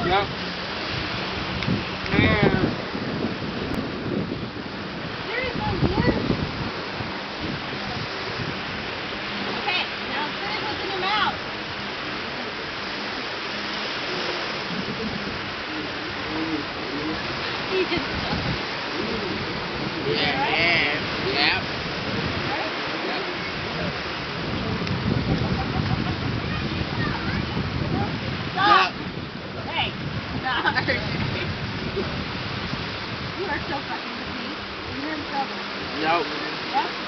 Yep. There is no word. Okay, now finish what's in your mouth. You just Yeah. Yep. Stop! Hey, stop! You are so fucking with me. You're in trouble. Nope. Yep.